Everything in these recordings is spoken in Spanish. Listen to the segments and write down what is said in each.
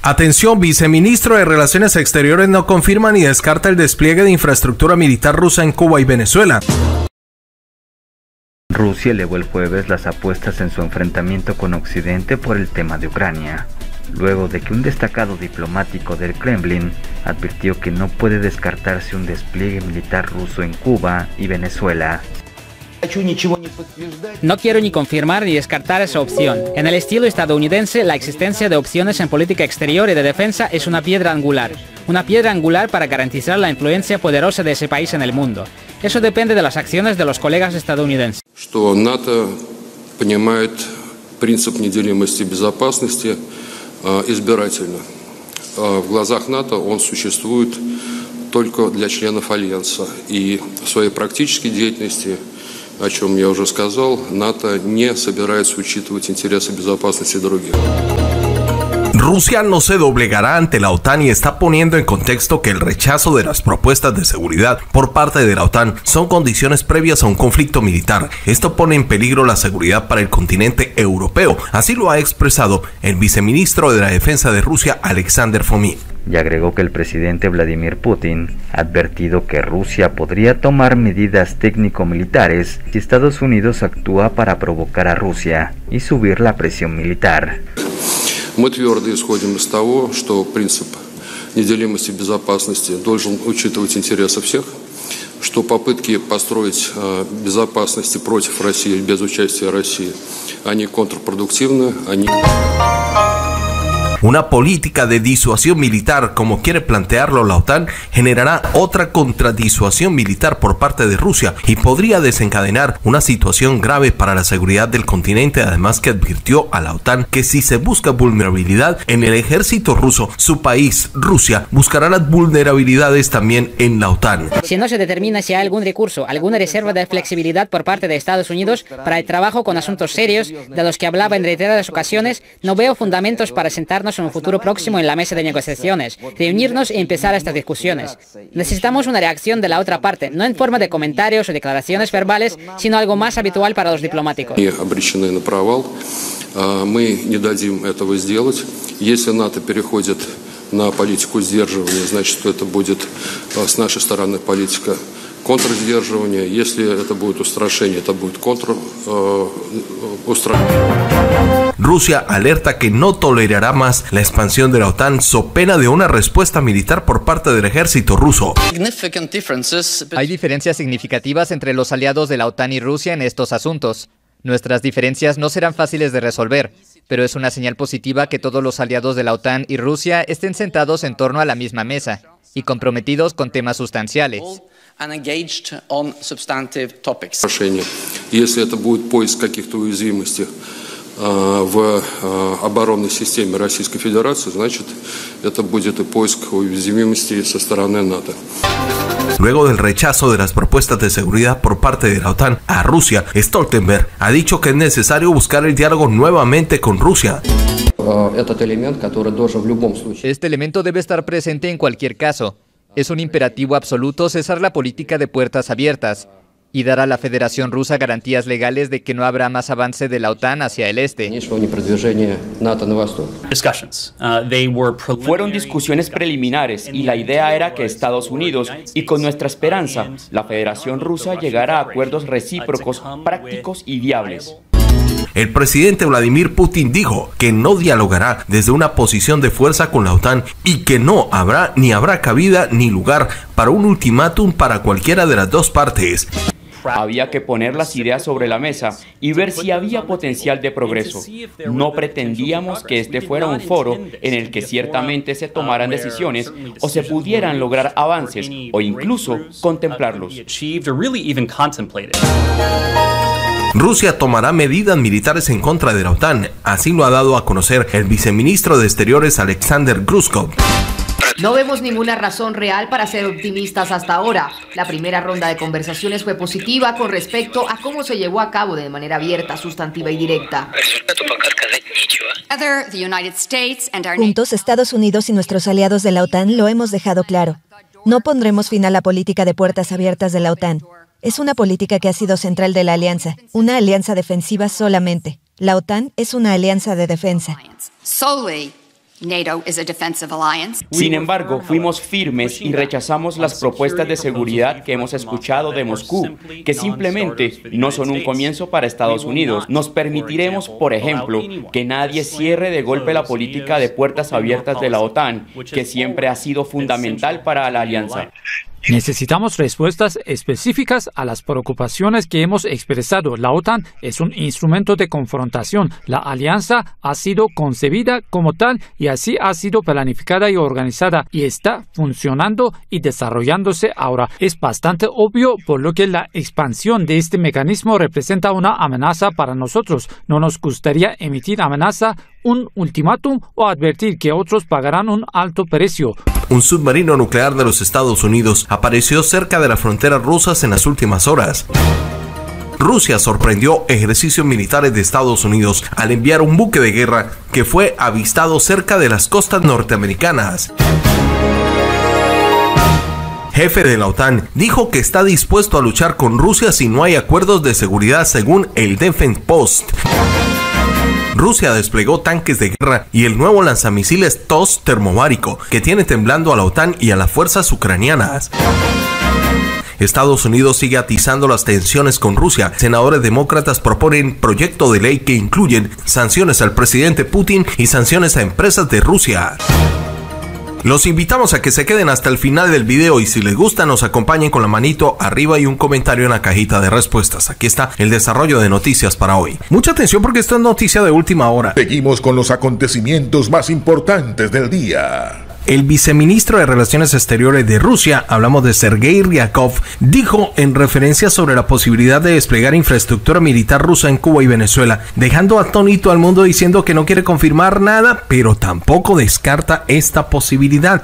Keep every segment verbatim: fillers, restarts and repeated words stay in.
Atención, viceministro de Relaciones Exteriores no confirma ni descarta el despliegue de infraestructura militar rusa en Cuba y Venezuela. Rusia elevó el jueves las apuestas en su enfrentamiento con Occidente por el tema de Ucrania, luego de que un destacado diplomático del Kremlin advirtió que no puede descartarse un despliegue militar ruso en Cuba y Venezuela. No quiero ni confirmar ni descartar esa opción. En el estilo estadounidense, la existencia de opciones en política exterior y de defensa es una piedra angular. Una piedra angular para garantizar la influencia poderosa de ese país en el mundo. Eso depende de las acciones de los colegas estadounidenses. Что НАТО понимает принцип неделимости безопасности избирательно. В глазах НАТО он существует только для членов Альянса. И в своей практической деятельности, о чем я уже сказал, НАТО не собирается учитывать интересы безопасности других. Rusia no se doblegará ante la OTAN y está poniendo en contexto que el rechazo de las propuestas de seguridad por parte de la OTAN son condiciones previas a un conflicto militar. Esto pone en peligro la seguridad para el continente europeo. Así lo ha expresado el viceministro de la Defensa de Rusia, Alexander Fomin. Y agregó que el presidente Vladimir Putin ha advertido que Rusia podría tomar medidas técnico-militares si Estados Unidos actúa para provocar a Rusia y subir la presión militar. Мы твердо исходим из того, что принцип неделимости безопасности должен учитывать интересы всех, что попытки построить безопасность против России без участия России, они контрпродуктивны, они... Una política de disuasión militar, como quiere plantearlo la OTAN, generará otra contradisuasión militar por parte de Rusia y podría desencadenar una situación grave para la seguridad del continente, además que advirtió a la OTAN que si se busca vulnerabilidad en el ejército ruso, su país, Rusia, buscará las vulnerabilidades también en la OTAN. Si no se determina si hay algún recurso, alguna reserva de flexibilidad por parte de Estados Unidos para el trabajo con asuntos serios, de los que hablaba en reiteradas ocasiones, no veo fundamentos para sentarnos en un futuro próximo en la mesa de negociaciones, reunirnos y empezar estas discusiones. Necesitamos una reacción de la otra parte, no en forma de comentarios o declaraciones verbales, sino algo más habitual para los diplomáticos. Мы не дадим этого сделать. Если НАТО переходит на политику сдерживания, значит, это будет с нашей стороны политика контрсдерживания. Если это будет устрашение, это будет контрустрашение. Rusia alerta que no tolerará más la expansión de la OTAN so pena de una respuesta militar por parte del ejército ruso. Hay diferencias significativas entre los aliados de la OTAN y Rusia en estos asuntos. Nuestras diferencias no serán fáciles de resolver, pero es una señal positiva que todos los aliados de la OTAN y Rusia estén sentados en torno a la misma mesa y comprometidos con temas sustanciales. Если это будет поиск каких-то уязвимостей в оборонной системе Российской Федерации, значит, это будет и поиск уязвимостей со стороны НАТО. Luego del rechazo de las propuestas de seguridad por parte de la OTAN a Rusia, Stoltenberg ha dicho que es necesario buscar el diálogo nuevamente con Rusia. Este elemento debe estar presente en cualquier caso. Es un imperativo absoluto cesar la política de puertas abiertas y dar a la Federación Rusa garantías legales de que no habrá más avance de la OTAN hacia el este. Fueron discusiones preliminares y la idea era que Estados Unidos, y con nuestra esperanza, la Federación Rusa llegara a acuerdos recíprocos, prácticos y viables. El presidente Vladimir Putin dijo que no dialogará desde una posición de fuerza con la OTAN y que no habrá ni habrá cabida ni lugar para un ultimátum para cualquiera de las dos partes. Había que poner las ideas sobre la mesa y ver si había potencial de progreso. No pretendíamos que este fuera un foro en el que ciertamente se tomaran decisiones o se pudieran lograr avances o incluso contemplarlos. Rusia tomará medidas militares en contra de la OTAN, así lo ha dado a conocer el viceministro de Exteriores Alexander Grushkov. No vemos ninguna razón real para ser optimistas hasta ahora. La primera ronda de conversaciones fue positiva con respecto a cómo se llevó a cabo de manera abierta, sustantiva y directa. Juntos, Estados Unidos y nuestros aliados de la OTAN lo hemos dejado claro. No pondremos fin a la política de puertas abiertas de la OTAN. Es una política que ha sido central de la alianza, una alianza defensiva solamente. La OTAN es una alianza de defensa. Sin embargo, fuimos firmes y rechazamos las propuestas de seguridad que hemos escuchado de Moscú, que simplemente no son un comienzo para Estados Unidos. Nos permitiremos, por ejemplo, que nadie cierre de golpe la política de puertas abiertas de la OTAN, que siempre ha sido fundamental para la alianza. Necesitamos respuestas específicas a las preocupaciones que hemos expresado. La OTAN es un instrumento de confrontación. La alianza ha sido concebida como tal y así ha sido planificada y organizada y está funcionando y desarrollándose ahora. Es bastante obvio por lo que la expansión de este mecanismo representa una amenaza para nosotros. No nos gustaría emitir amenaza, un ultimátum o advertir que otros pagarán un alto precio. Un submarino nuclear de los Estados Unidos apareció cerca de las fronteras rusas en las últimas horas. Rusia sorprendió ejercicios militares de Estados Unidos al enviar un buque de guerra que fue avistado cerca de las costas norteamericanas. Jefe de la OTAN dijo que está dispuesto a luchar con Rusia si no hay acuerdos de seguridad, según el Defense Post. Rusia desplegó tanques de guerra y el nuevo lanzamisiles T O S termobárico que tiene temblando a la OTAN y a las fuerzas ucranianas. Estados Unidos sigue atizando las tensiones con Rusia. Senadores demócratas proponen proyecto de ley que incluyen sanciones al presidente Putin y sanciones a empresas de Rusia. Los invitamos a que se queden hasta el final del video y si les gusta nos acompañen con la manito arriba y un comentario en la cajita de respuestas. Aquí está el desarrollo de noticias para hoy. Mucha atención porque esto es noticia de última hora. Seguimos con los acontecimientos más importantes del día. El viceministro de Relaciones Exteriores de Rusia, hablamos de Sergei Ryabkov, dijo en referencia sobre la posibilidad de desplegar infraestructura militar rusa en Cuba y Venezuela, dejando atónito al mundo diciendo que no quiere confirmar nada, pero tampoco descarta esta posibilidad.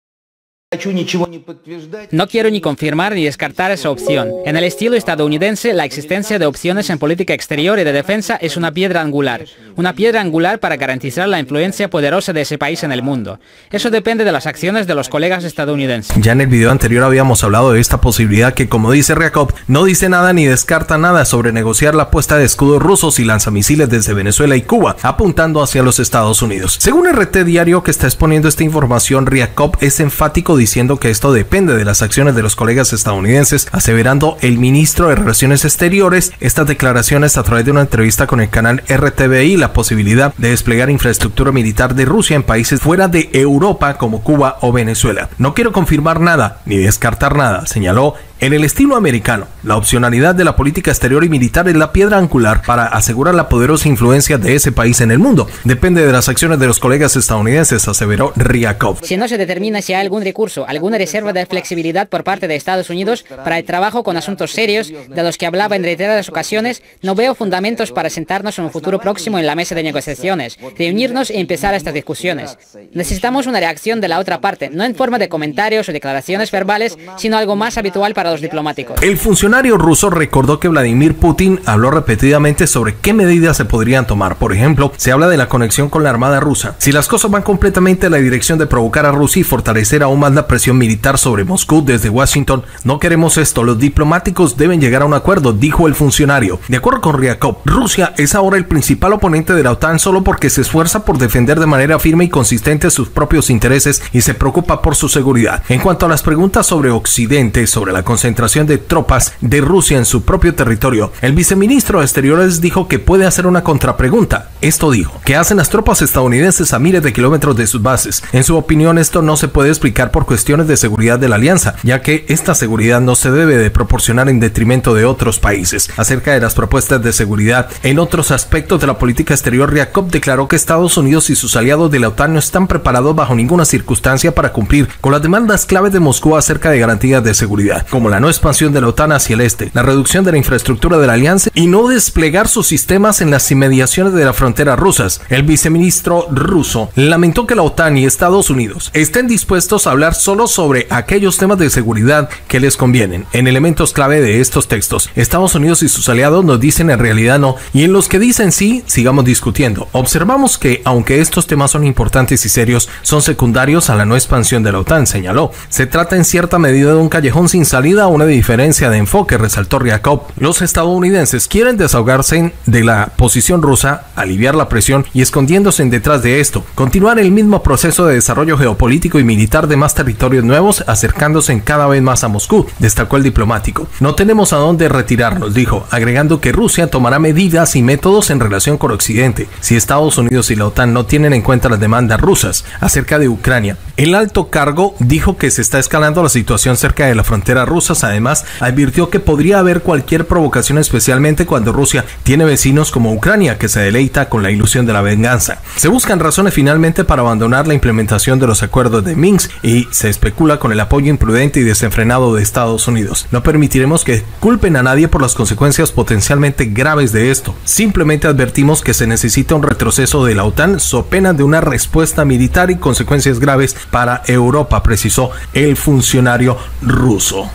No quiero ni confirmar ni descartar esa opción. En el estilo estadounidense, la existencia de opciones en política exterior y de defensa es una piedra angular. Una piedra angular para garantizar la influencia poderosa de ese país en el mundo. Eso depende de las acciones de los colegas estadounidenses. Ya en el video anterior habíamos hablado de esta posibilidad que, como dice Ryabkov, no dice nada ni descarta nada sobre negociar la puesta de escudos rusos y lanzamisiles desde Venezuela y Cuba, apuntando hacia los Estados Unidos. Según R T Diario, que está exponiendo esta información, Ryabkov es enfático diciendo que esto depende de las acciones de los colegas estadounidenses, aseverando el ministro de Relaciones Exteriores estas declaraciones a través de una entrevista con el canal R T V I, la posibilidad de desplegar infraestructura militar de Rusia en países fuera de Europa como Cuba o Venezuela. No quiero confirmar nada ni descartar nada, señaló. En el estilo americano, la opcionalidad de la política exterior y militar es la piedra angular para asegurar la poderosa influencia de ese país en el mundo. Depende de las acciones de los colegas estadounidenses, aseveró Ryabkov. Si no se determina si hay algún recurso, alguna reserva de flexibilidad por parte de Estados Unidos para el trabajo con asuntos serios, de los que hablaba en reiteradas ocasiones, no veo fundamentos para sentarnos en un futuro próximo en la mesa de negociaciones, reunirnos y empezar estas discusiones. Necesitamos una reacción de la otra parte, no en forma de comentarios o declaraciones verbales, sino algo más habitual para los diplomáticos. El funcionario ruso recordó que Vladimir Putin habló repetidamente sobre qué medidas se podrían tomar. Por ejemplo, se habla de la conexión con la Armada rusa. Si las cosas van completamente en la dirección de provocar a Rusia y fortalecer aún más la presión militar sobre Moscú desde Washington, no queremos esto. Los diplomáticos deben llegar a un acuerdo, dijo el funcionario. De acuerdo con Ryabkov, Rusia es ahora el principal oponente de la OTAN solo porque se esfuerza por defender de manera firme y consistente sus propios intereses y se preocupa por su seguridad. En cuanto a las preguntas sobre Occidente, sobre la concentración de tropas de Rusia en su propio territorio, el viceministro de Exteriores dijo que puede hacer una contrapregunta. Esto dijo: ¿qué hacen las tropas estadounidenses a miles de kilómetros de sus bases? En su opinión, esto no se puede explicar por cuestiones de seguridad de la alianza, ya que esta seguridad no se debe de proporcionar en detrimento de otros países. Acerca de las propuestas de seguridad en otros aspectos de la política exterior, Ryabkov declaró que Estados Unidos y sus aliados de la OTAN no están preparados bajo ninguna circunstancia para cumplir con las demandas claves de Moscú acerca de garantías de seguridad, como la no expansión de la OTAN hacia el este, la reducción de la infraestructura de la alianza y no desplegar sus sistemas en las inmediaciones de las fronteras rusas. El viceministro ruso lamentó que la OTAN y Estados Unidos estén dispuestos a hablar solo sobre aquellos temas de seguridad que les convienen. En elementos clave de estos textos, Estados Unidos y sus aliados nos dicen en realidad no, y en los que dicen sí, sigamos discutiendo. Observamos que, aunque estos temas son importantes y serios, son secundarios a la no expansión de la OTAN, señaló. Se trata en cierta medida de un callejón sin salida debido a una diferencia de enfoque, resaltó Ryakov. Los estadounidenses quieren desahogarse de la posición rusa, aliviar la presión y escondiéndose detrás de esto, continuar el mismo proceso de desarrollo geopolítico y militar de más territorios nuevos, acercándose cada vez más a Moscú, destacó el diplomático. No tenemos a dónde retirarnos, dijo, agregando que Rusia tomará medidas y métodos en relación con Occidente si Estados Unidos y la OTAN no tienen en cuenta las demandas rusas acerca de Ucrania. El alto cargo dijo que se está escalando la situación cerca de la frontera rusa. Además, advirtió que podría haber cualquier provocación, especialmente cuando Rusia tiene vecinos como Ucrania, que se deleita con la ilusión de la venganza. Se buscan razones finalmente para abandonar la implementación de los acuerdos de Minsk y se especula con el apoyo imprudente y desenfrenado de Estados Unidos. No permitiremos que culpen a nadie por las consecuencias potencialmente graves de esto. Simplemente advertimos que se necesita un retroceso de la OTAN so pena de una respuesta militar y consecuencias graves para Europa, precisó el funcionario ruso.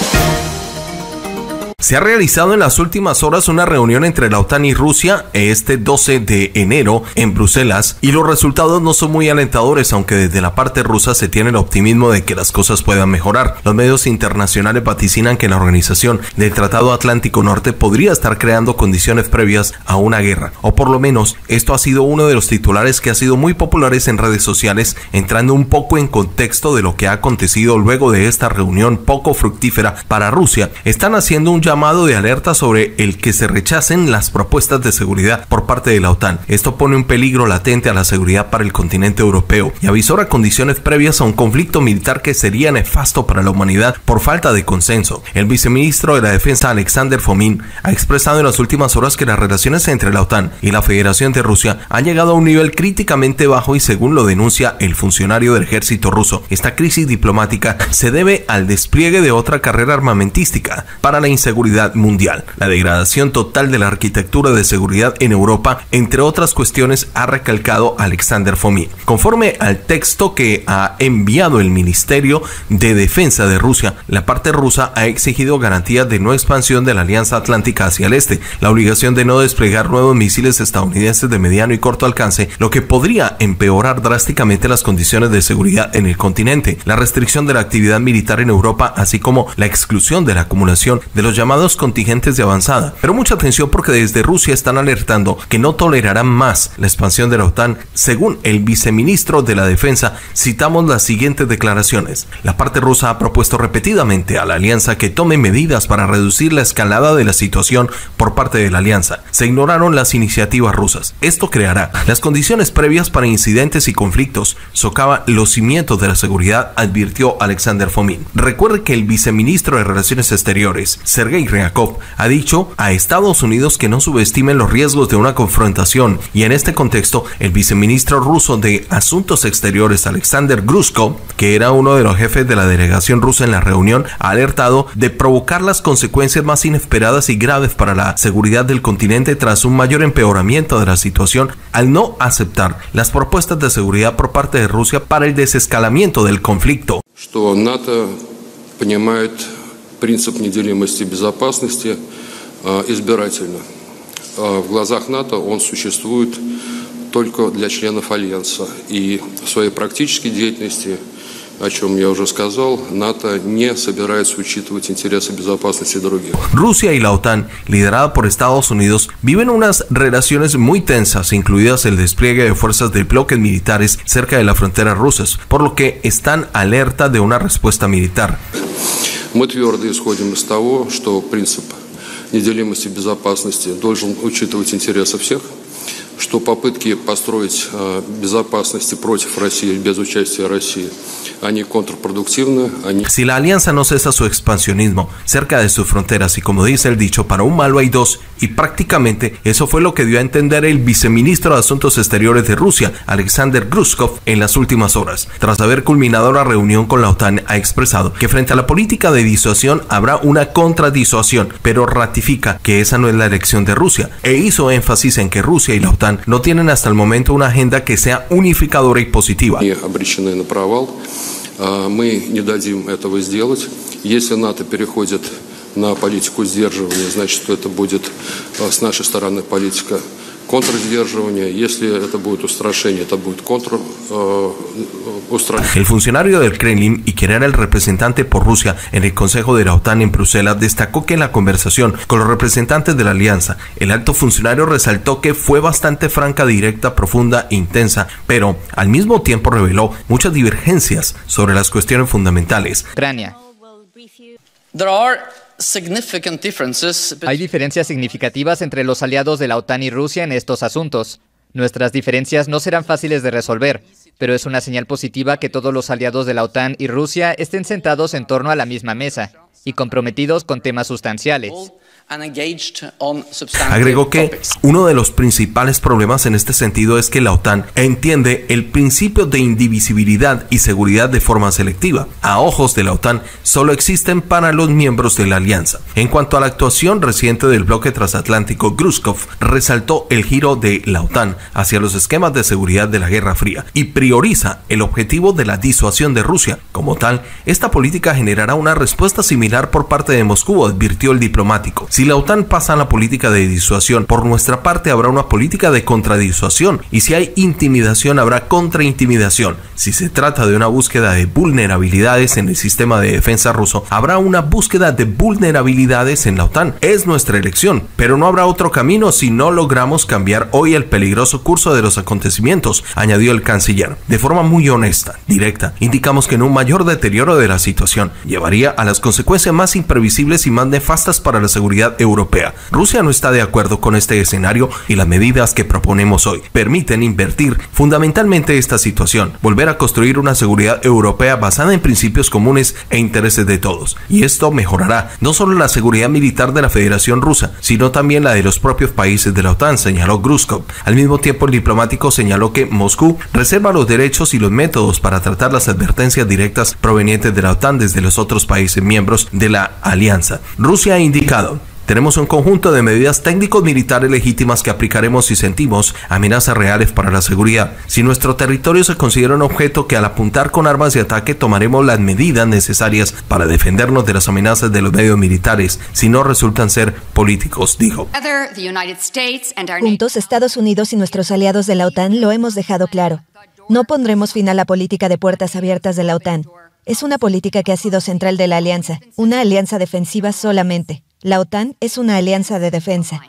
Se ha realizado en las últimas horas una reunión entre la OTAN y Rusia este doce de enero en Bruselas y los resultados no son muy alentadores, aunque desde la parte rusa se tiene el optimismo de que las cosas puedan mejorar. Los medios internacionales vaticinan que la organización del Tratado Atlántico Norte podría estar creando condiciones previas a una guerra, o por lo menos esto ha sido uno de los titulares que ha sido muy populares en redes sociales, entrando un poco en contexto de lo que ha acontecido luego de esta reunión poco fructífera para Rusia. Están haciendo un llamado de alerta sobre el que se rechacen las propuestas de seguridad por parte de la OTAN. Esto pone un peligro latente a la seguridad para el continente europeo y avisora condiciones previas a un conflicto militar que sería nefasto para la humanidad por falta de consenso. El viceministro de la Defensa, Alexander Fomin, ha expresado en las últimas horas que las relaciones entre la OTAN y la Federación de Rusia han llegado a un nivel críticamente bajo y, según lo denuncia el funcionario del ejército ruso, esta crisis diplomática se debe al despliegue de otra carrera armamentística para la inseguridad mundial, la degradación total de la arquitectura de seguridad en Europa, entre otras cuestiones, ha recalcado Alexander Fomin. Conforme al texto que ha enviado el Ministerio de Defensa de Rusia, la parte rusa ha exigido garantías de no expansión de la Alianza Atlántica hacia el este, la obligación de no desplegar nuevos misiles estadounidenses de mediano y corto alcance, lo que podría empeorar drásticamente las condiciones de seguridad en el continente, la restricción de la actividad militar en Europa, así como la exclusión de la acumulación de los llamados contingentes de avanzada. Pero mucha atención, porque desde Rusia están alertando que no tolerarán más la expansión de la OTAN. Según el viceministro de la Defensa, citamos las siguientes declaraciones: la parte rusa ha propuesto repetidamente a la alianza que tome medidas para reducir la escalada de la situación por parte de la alianza. Se ignoraron las iniciativas rusas. Esto creará las condiciones previas para incidentes y conflictos, socava los cimientos de la seguridad, advirtió Alexander Fomin. Recuerde que el viceministro de Relaciones Exteriores, Sergei Ryakov, ha dicho a Estados Unidos que no subestimen los riesgos de una confrontación, y en este contexto el viceministro ruso de Asuntos Exteriores, Alexander Grushko, que era uno de los jefes de la delegación rusa en la reunión, ha alertado de provocar las consecuencias más inesperadas y graves para la seguridad del continente tras un mayor empeoramiento de la situación al no aceptar las propuestas de seguridad por parte de Rusia para el desescalamiento del conflicto. Принцип неделимости безопасности э, избирательно. Э, в глазах НАТО он существует только для членов Альянса. И в своей практической деятельности, о чем я уже сказал, НАТО не собирается учитывать интересы безопасности других. Rusia y la OTAN, liderada por Estados Unidos, viven unas relaciones muy tensas, incluidas el despliegue de fuerzas de bloques militares cerca de las fronteras rusas, por lo que están alerta de una respuesta militar. Мы твердо исходим из того, что принцип неделимости безопасности должен учитывать интересы всех, что попытки построить э, безопасности против России без участия России, они контрпродуктивны. Они... Si la alianza no cesa su expansionismo cerca de sus fronteras, y como dice el dicho, para un malo hay dos, y prácticamente eso fue lo que dio a entender el viceministro de Asuntos Exteriores de Rusia, Alexander Grushko, en las últimas horas. Tras haber culminado la reunión con la OTAN, ha expresado que frente a la política de disuasión habrá una contradisuasión, pero ratifica que esa no es la elección de Rusia, e hizo énfasis en que Rusia y la OTAN no tienen hasta el momento una agenda que sea unificadora y positiva. Мы не дадим этого сделать. Если НАТО переходит на политику сдерживания, значит, что это будет с нашей стороны политика El funcionario del Kremlin y quien era el representante por Rusia en el Consejo de la OTAN en Bruselas destacó que en la conversación con los representantes de la alianza, el alto funcionario resaltó que fue bastante franca, directa, profunda e intensa, pero al mismo tiempo reveló muchas divergencias sobre las cuestiones fundamentales. Ucrania. Hay diferencias significativas entre los aliados de la OTAN y Rusia en estos asuntos. Nuestras diferencias no serán fáciles de resolver, pero es una señal positiva que todos los aliados de la OTAN y Rusia estén sentados en torno a la misma mesa y comprometidos con temas sustanciales. Agregó que uno de los principales problemas en este sentido es que la OTAN entiende el principio de indivisibilidad y seguridad de forma selectiva. A ojos de la OTAN, solo existen para los miembros de la alianza. En cuanto a la actuación reciente del bloque transatlántico, Grushkov resaltó el giro de la OTAN hacia los esquemas de seguridad de la Guerra Fría y prioriza el objetivo de la disuasión de Rusia. Como tal, esta política generará una respuesta similar por parte de Moscú, advirtió el diplomático. Si la OTAN pasa a la política de disuasión, por nuestra parte habrá una política de contradisuasión, y si hay intimidación habrá contraintimidación. Si se trata de una búsqueda de vulnerabilidades en el sistema de defensa ruso, habrá una búsqueda de vulnerabilidades en la OTAN. Es nuestra elección, pero no habrá otro camino si no logramos cambiar hoy el peligroso curso de los acontecimientos, añadió el canciller. De forma muy honesta, directa, indicamos que en un mayor deterioro de la situación llevaría a las consecuencias más imprevisibles y más nefastas para la seguridad europea. Rusia no está de acuerdo con este escenario y las medidas que proponemos hoy permiten invertir fundamentalmente esta situación, volver a construir una seguridad europea basada en principios comunes e intereses de todos. Y esto mejorará no solo la seguridad militar de la Federación Rusa, sino también la de los propios países de la OTAN, señaló Grushkov. Al mismo tiempo, el diplomático señaló que Moscú reserva los derechos y los métodos para tratar las advertencias directas provenientes de la OTAN desde los otros países miembros de la alianza. Rusia ha indicado: tenemos un conjunto de medidas técnicos militares legítimas que aplicaremos si sentimos amenazas reales para la seguridad. Si nuestro territorio se considera un objeto que al apuntar con armas de ataque tomaremos las medidas necesarias para defendernos de las amenazas de los medios militares, si no resultan ser políticos, dijo. Juntos, Estados Unidos y nuestros aliados de la OTAN lo hemos dejado claro. No pondremos fin a la política de puertas abiertas de la OTAN. Es una política que ha sido central de la alianza, una alianza defensiva solamente. La OTAN es una alianza de defensa.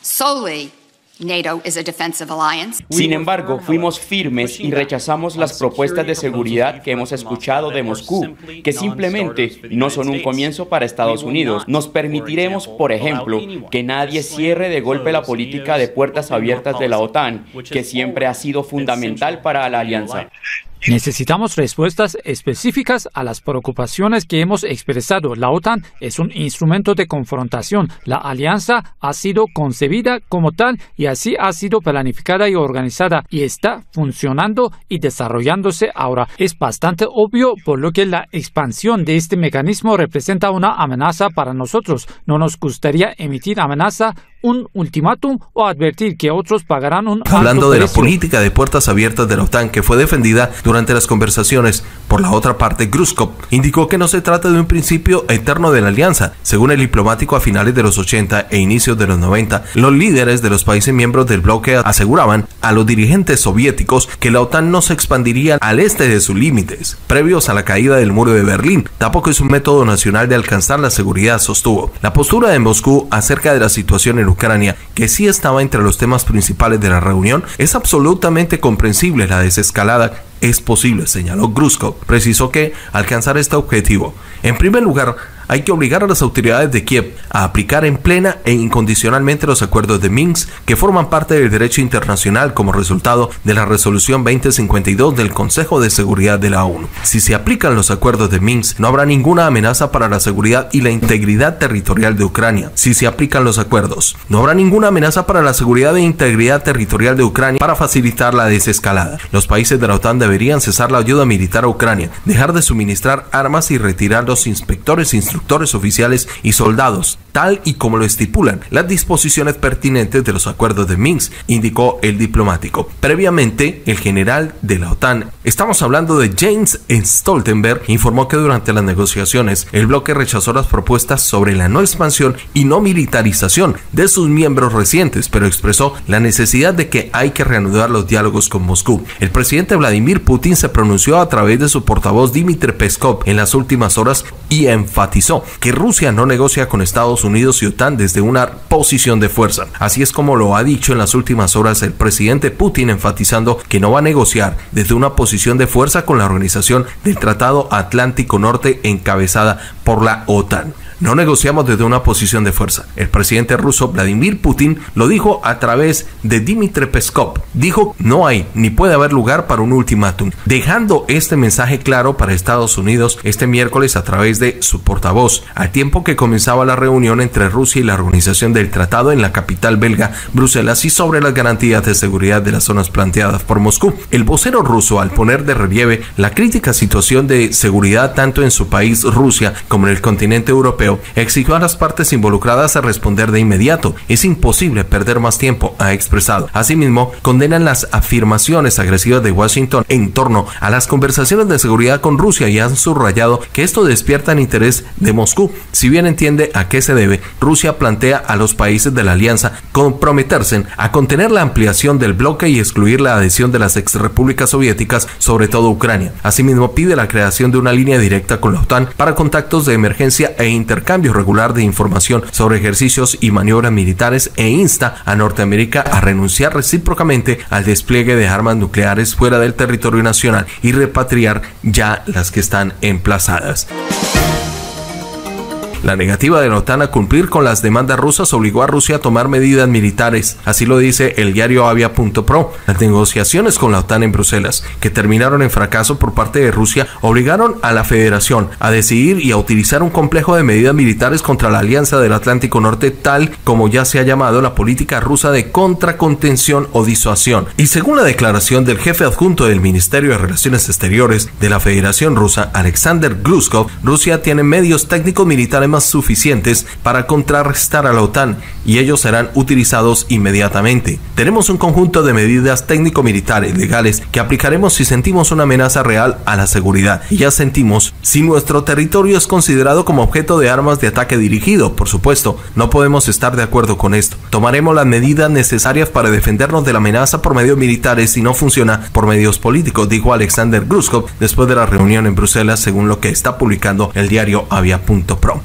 Sin embargo, fuimos firmes y rechazamos las propuestas de seguridad que hemos escuchado de Moscú, que simplemente no son un comienzo para Estados Unidos. Nos permitiremos, por ejemplo, que nadie cierre de golpe la política de puertas abiertas de la OTAN, que siempre ha sido fundamental para la alianza. Necesitamos respuestas específicas a las preocupaciones que hemos expresado. La OTAN es un instrumento de confrontación. La alianza ha sido concebida como tal y así ha sido planificada y organizada y está funcionando y desarrollándose ahora. Es bastante obvio por lo que la expansión de este mecanismo representa una amenaza para nosotros. No nos gustaría emitir amenaza, un ultimátum o advertir que otros pagarán un alto Hablando de precio. la política de puertas abiertas de la OTAN que fue defendida durante las conversaciones, por la otra parte, Grushkov indicó que no se trata de un principio eterno de la alianza. Según el diplomático, a finales de los ochenta e inicios de los noventa, los líderes de los países miembros del bloque aseguraban a los dirigentes soviéticos que la OTAN no se expandiría al este de sus límites, previos a la caída del muro de Berlín. Tampoco es un método nacional de alcanzar la seguridad, sostuvo. La postura de Moscú acerca de la situación en Ucrania, que sí estaba entre los temas principales de la reunión, es absolutamente comprensible. La desescalada es posible, señaló Grushkov. Precisó que alcanzar este objetivo, en primer lugar, hay que obligar a las autoridades de Kiev a aplicar en plena e incondicionalmente los acuerdos de Minsk que forman parte del derecho internacional como resultado de la resolución veinte cincuenta y dos del Consejo de Seguridad de la ONU. Si se aplican los acuerdos de Minsk, no habrá ninguna amenaza para la seguridad y la integridad territorial de Ucrania. Si se aplican los acuerdos, no habrá ninguna amenaza para la seguridad e integridad territorial de Ucrania para facilitar la desescalada. Los países de la OTAN deberían cesar la ayuda militar a Ucrania, dejar de suministrar armas y retirar los inspectores instrumentales instructores oficiales y soldados, tal y como lo estipulan las disposiciones pertinentes de los acuerdos de Minsk, indicó el diplomático. Previamente, el general de la OTAN, estamos hablando de Jens Stoltenberg, informó que durante las negociaciones el bloque rechazó las propuestas sobre la no expansión y no militarización de sus miembros recientes, pero expresó la necesidad de que hay que reanudar los diálogos con Moscú. El presidente Vladimir Putin se pronunció a través de su portavoz Dmitry Peskov en las últimas horas y enfatizó que Rusia no negocia con Estados Unidos y OTAN desde una posición de fuerza. Así es como lo ha dicho en las últimas horas el presidente Putin, enfatizando que no va a negociar desde una posición de fuerza con la organización del Tratado Atlántico Norte encabezada por la OTAN. No negociamos desde una posición de fuerza. El presidente ruso Vladimir Putin lo dijo a través de Dmitry Peskov. Dijo no hay ni puede haber lugar para un ultimátum, dejando este mensaje claro para Estados Unidos este miércoles a través de su portavoz, al tiempo que comenzaba la reunión entre Rusia y la organización del tratado en la capital belga, Bruselas, y sobre las garantías de seguridad de las zonas planteadas por Moscú. El vocero ruso, al poner de relieve la crítica situación de seguridad tanto en su país, Rusia, como en el continente europeo, exigió a las partes involucradas a responder de inmediato. Es imposible perder más tiempo, ha expresado. Asimismo, condenan las afirmaciones agresivas de Washington en torno a las conversaciones de seguridad con Rusia y han subrayado que esto despierta el interés de Moscú. Si bien entiende a qué se debe, Rusia plantea a los países de la alianza comprometerse a contener la ampliación del bloque y excluir la adhesión de las exrepúblicas soviéticas, sobre todo Ucrania. Asimismo, pide la creación de una línea directa con la OTAN para contactos de emergencia e intercambio Intercambio regular de información sobre ejercicios y maniobras militares e insta a Norteamérica a renunciar recíprocamente al despliegue de armas nucleares fuera del territorio nacional y repatriar ya las que están emplazadas. La negativa de la OTAN a cumplir con las demandas rusas obligó a Rusia a tomar medidas militares. Así lo dice el diario Avia punto pro. Las negociaciones con la OTAN en Bruselas, que terminaron en fracaso por parte de Rusia, obligaron a la Federación a decidir y a utilizar un complejo de medidas militares contra la Alianza del Atlántico Norte, tal como ya se ha llamado la política rusa de contracontención o disuasión. Y según la declaración del jefe adjunto del Ministerio de Relaciones Exteriores de la Federación Rusa, Alexander Gluskov, Rusia tiene medios técnicos militares más suficientes para contrarrestar a la OTAN y ellos serán utilizados inmediatamente. Tenemos un conjunto de medidas técnico-militares legales que aplicaremos si sentimos una amenaza real a la seguridad, y ya sentimos si nuestro territorio es considerado como objeto de armas de ataque dirigido. Por supuesto, no podemos estar de acuerdo con esto. Tomaremos las medidas necesarias para defendernos de la amenaza por medios militares si no funciona por medios políticos, dijo Alexander Gluskov después de la reunión en Bruselas, según lo que está publicando el diario Avia punto pro.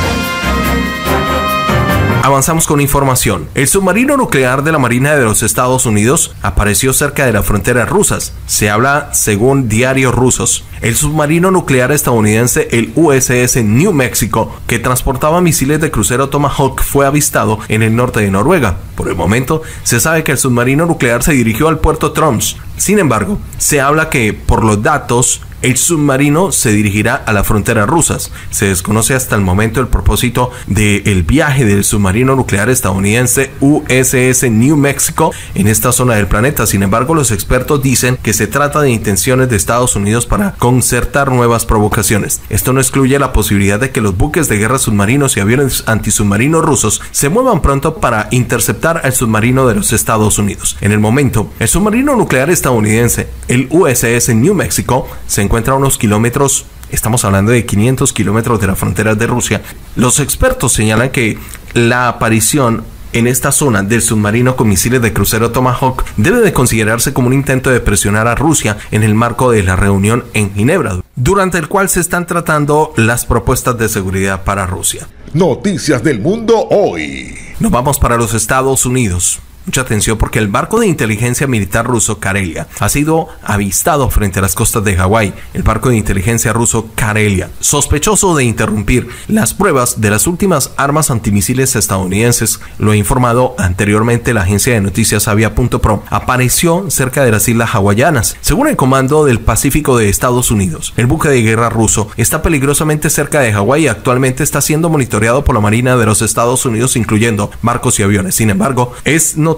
Avanzamos con información. El submarino nuclear de la Marina de los Estados Unidos apareció cerca de las fronteras rusas. Se habla según diarios rusos. El submarino nuclear estadounidense, el U S S New Mexico, que transportaba misiles de crucero Tomahawk, fue avistado en el norte de Noruega. Por el momento, se sabe que el submarino nuclear se dirigió al puerto Troms. Sin embargo, se habla que, por los datos, el submarino se dirigirá a las fronteras rusas. Se desconoce hasta el momento el propósito del viaje del submarino nuclear estadounidense U S S New Mexico en esta zona del planeta. Sin embargo, los expertos dicen que se trata de intenciones de Estados Unidos para concertar nuevas provocaciones. Esto no excluye la posibilidad de que los buques de guerra submarinos y aviones antisubmarinos rusos se muevan pronto para interceptar al submarino de los Estados Unidos. En el momento, el submarino nuclear estadounidense, el U S S New Mexico, se encuentra a unos kilómetros, estamos hablando de quinientos kilómetros de las fronteras de Rusia. Los expertos señalan que la aparición en esta zona del submarino con misiles de crucero Tomahawk debe de considerarse como un intento de presionar a Rusia en el marco de la reunión en Ginebra, durante el cual se están tratando las propuestas de seguridad para Rusia. Noticias del mundo hoy. Nos vamos para los Estados Unidos. Mucha atención, porque el barco de inteligencia militar ruso Karelia ha sido avistado frente a las costas de Hawái. El barco de inteligencia ruso Karelia, sospechoso de interrumpir las pruebas de las últimas armas antimisiles estadounidenses, lo ha informado anteriormente la agencia de noticias Avia punto pro, apareció cerca de las islas hawaianas. Según el Comando del Pacífico de Estados Unidos, el buque de guerra ruso está peligrosamente cerca de Hawái y actualmente está siendo monitoreado por la Marina de los Estados Unidos, incluyendo barcos y aviones. Sin embargo, es notorio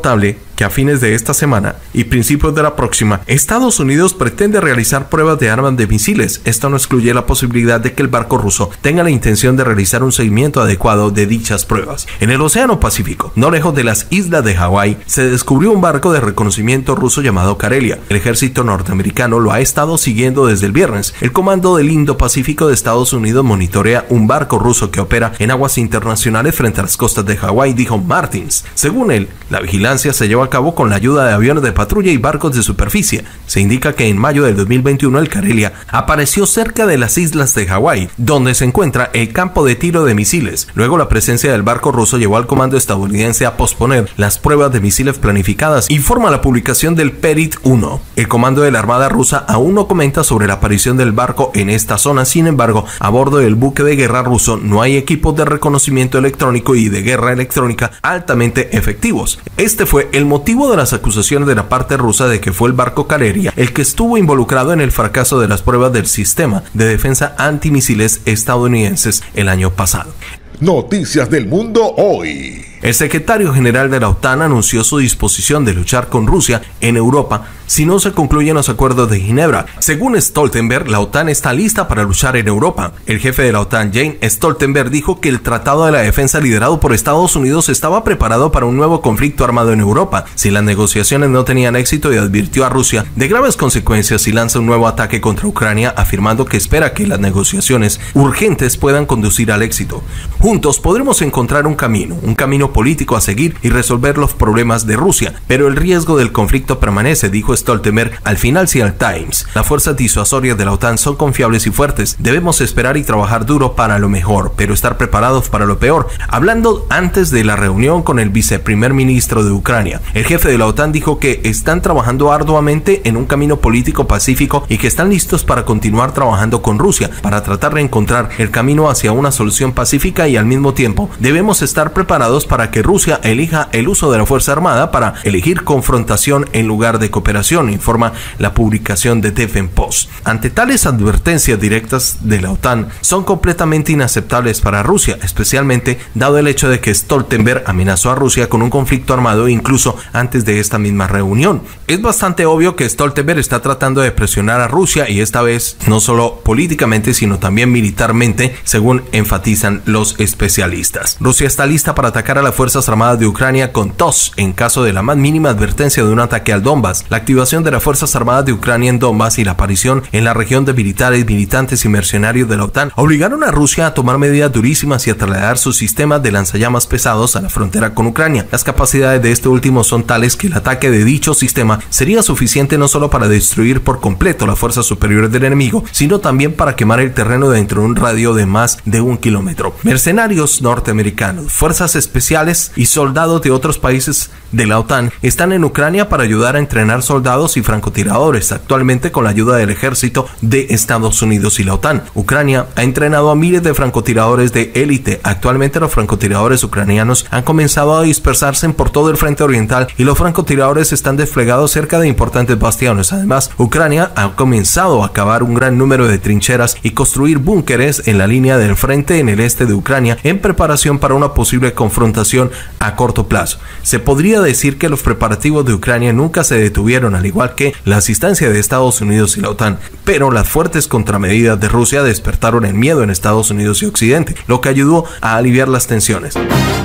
notable que a fines de esta semana y principios de la próxima, Estados Unidos pretende realizar pruebas de armas de misiles. Esto no excluye la posibilidad de que el barco ruso tenga la intención de realizar un seguimiento adecuado de dichas pruebas. En el Océano Pacífico, no lejos de las islas de Hawái, se descubrió un barco de reconocimiento ruso llamado Karelia. El ejército norteamericano lo ha estado siguiendo desde el viernes. El Comando del Indo-Pacífico de Estados Unidos monitorea un barco ruso que opera en aguas internacionales frente a las costas de Hawái, dijo Martins. Según él, la vigilancia se lleva a cabo con la ayuda de aviones de patrulla y barcos de superficie. Se indica que en mayo del dos mil veintiuno el Karelia apareció cerca de las islas de Hawái, donde se encuentra el campo de tiro de misiles. Luego la presencia del barco ruso llevó al comando estadounidense a posponer las pruebas de misiles planificadas, informa la publicación del Perit uno. El comando de la Armada rusa aún no comenta sobre la aparición del barco en esta zona. Sin embargo, a bordo del buque de guerra ruso no hay equipos de reconocimiento electrónico y de guerra electrónica altamente efectivos. Este fue el motivo de las acusaciones de la parte rusa de que fue el barco Karelia el que estuvo involucrado en el fracaso de las pruebas del sistema de defensa antimisiles estadounidenses el año pasado. Noticias del mundo hoy. El secretario general de la OTAN anunció su disposición de luchar con Rusia en Europa si no se concluyen los acuerdos de Ginebra. Según Stoltenberg, la OTAN está lista para luchar en Europa. El jefe de la OTAN, Jens Stoltenberg, dijo que el Tratado de la Defensa liderado por Estados Unidos estaba preparado para un nuevo conflicto armado en Europa si las negociaciones no tenían éxito, y advirtió a Rusia de graves consecuencias si lanza un nuevo ataque contra Ucrania, afirmando que espera que las negociaciones urgentes puedan conducir al éxito. Juntos podremos encontrar un camino, un camino político a seguir y resolver los problemas de Rusia, pero el riesgo del conflicto permanece, dijo Stoltenberg al Financial Times. Las fuerzas disuasorias de la OTAN son confiables y fuertes. Debemos esperar y trabajar duro para lo mejor, pero estar preparados para lo peor. Hablando antes de la reunión con el viceprimer ministro de Ucrania, el jefe de la OTAN dijo que están trabajando arduamente en un camino político pacífico y que están listos para continuar trabajando con Rusia para tratar de encontrar el camino hacia una solución pacífica, y al mismo tiempo debemos estar preparados para que Rusia elija el uso de la Fuerza Armada para elegir confrontación en lugar de cooperación, informa la publicación de Defense Post. Ante tales advertencias directas de la OTAN, son completamente inaceptables para Rusia, especialmente dado el hecho de que Stoltenberg amenazó a Rusia con un conflicto armado incluso antes de esta misma reunión. Es bastante obvio que Stoltenberg está tratando de presionar a Rusia, y esta vez no solo políticamente sino también militarmente, según enfatizan los especialistas. Rusia está lista para atacar a las Fuerzas Armadas de Ucrania con T O S en caso de la más mínima advertencia de un ataque al Donbass. La activación de las Fuerzas Armadas de Ucrania en Donbass y la aparición en la región de militares, militantes y mercenarios de la OTAN obligaron a Rusia a tomar medidas durísimas y a trasladar sus sistemas de lanzallamas pesados a la frontera con Ucrania. Las capacidades de este último son tales que el ataque de dicho sistema sería suficiente no solo para destruir por completo las fuerzas superiores del enemigo, sino también para quemar el terreno dentro de un radio de más de un kilómetro. Mercenarios norteamericanos, fuerzas especiales y soldados de otros países de la OTAN están en Ucrania para ayudar a entrenar soldados y francotiradores, actualmente con la ayuda del ejército de Estados Unidos y la OTAN. Ucrania ha entrenado a miles de francotiradores de élite. Actualmente los francotiradores ucranianos han comenzado a dispersarse por todo el frente oriental y los francotiradores están desplegados cerca de importantes bastiones. Además, Ucrania ha comenzado a cavar un gran número de trincheras y construir búnkeres en la línea del frente en el este de Ucrania en preparación para una posible confrontación a corto plazo. Se podría decir que los preparativos de Ucrania nunca se detuvieron, al igual que la asistencia de Estados Unidos y la OTAN, pero las fuertes contramedidas de Rusia despertaron el miedo en Estados Unidos y Occidente, lo que ayudó a aliviar las tensiones.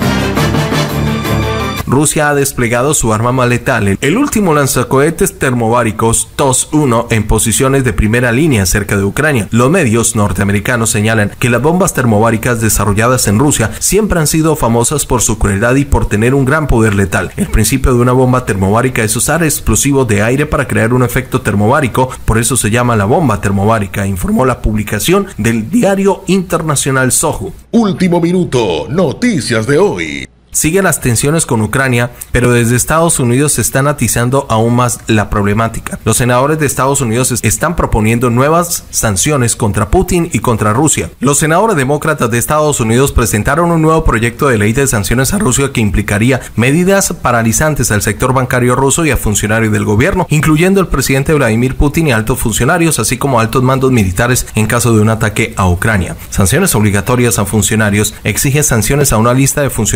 Rusia ha desplegado su arma más letal, el último lanzacohetes termobáricos T O S uno, en posiciones de primera línea cerca de Ucrania. Los medios norteamericanos señalan que las bombas termobáricas desarrolladas en Rusia siempre han sido famosas por su crueldad y por tener un gran poder letal. El principio de una bomba termobárica es usar explosivos de aire para crear un efecto termobárico, por eso se llama la bomba termobárica, informó la publicación del diario internacional Sohu. Último minuto, noticias de hoy. Siguen las tensiones con Ucrania, pero desde Estados Unidos se están atizando aún más la problemática. Los senadores de Estados Unidos están proponiendo nuevas sanciones contra Putin y contra Rusia. Los senadores demócratas de Estados Unidos presentaron un nuevo proyecto de ley de sanciones a Rusia que implicaría medidas paralizantes al sector bancario ruso y a funcionarios del gobierno, incluyendo el presidente Vladimir Putin y altos funcionarios, así como altos mandos militares en caso de un ataque a Ucrania. Sanciones obligatorias a funcionarios exige sanciones a una lista de funcionarios que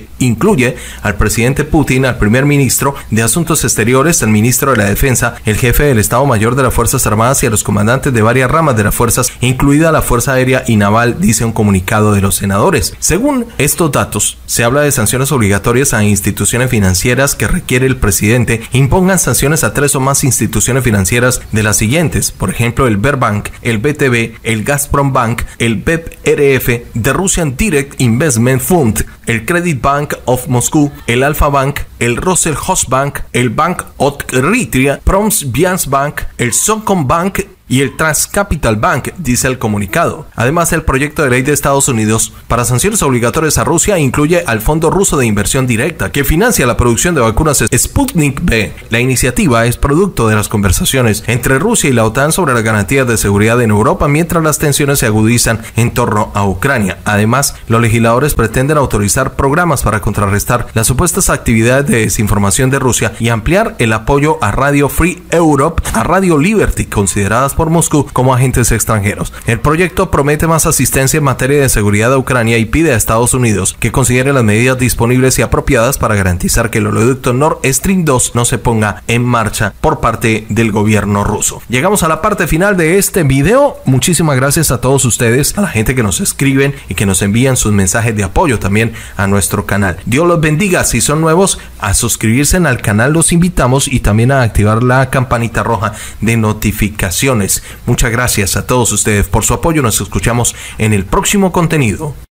que incluye al presidente Putin, al primer ministro de Asuntos Exteriores, al ministro de la Defensa, el jefe del Estado Mayor de las Fuerzas Armadas y a los comandantes de varias ramas de las fuerzas, incluida la Fuerza Aérea y Naval, dice un comunicado de los senadores. Según estos datos, se habla de sanciones obligatorias a instituciones financieras que requiere el presidente impongan sanciones a tres o más instituciones financieras de las siguientes, por ejemplo el Sberbank, el B T V, el Gazprom Bank, el B P R F, The Russian Direct Investment Fund, el Credit Bank of Moscow, el Alfa Bank, el Roselhozbank, el Bank Otkritria, Promsvyansk, el Sovcombank y el Transcapital Bank, dice el comunicado. Además, el proyecto de ley de Estados Unidos para sanciones obligatorias a Rusia incluye al Fondo Ruso de Inversión Directa, que financia la producción de vacunas Sputnik V. La iniciativa es producto de las conversaciones entre Rusia y la OTAN sobre las garantías de seguridad en Europa, mientras las tensiones se agudizan en torno a Ucrania. Además, los legisladores pretenden autorizar programas para contrarrestar las supuestas actividades de desinformación de Rusia y ampliar el apoyo a Radio Free Europe, a Radio Liberty, consideradas por por Moscú como agentes extranjeros. El proyecto promete más asistencia en materia de seguridad a Ucrania y pide a Estados Unidos que considere las medidas disponibles y apropiadas para garantizar que el oleoducto Nord Stream dos no se ponga en marcha por parte del gobierno ruso. Llegamos a la parte final de este video. Muchísimas gracias a todos ustedes, a la gente que nos escriben y que nos envían sus mensajes de apoyo también a nuestro canal. Dios los bendiga. Si son nuevos, a suscribirse al canal los invitamos y también a activar la campanita roja de notificaciones. Muchas gracias a todos ustedes por su apoyo. Nos escuchamos en el próximo contenido.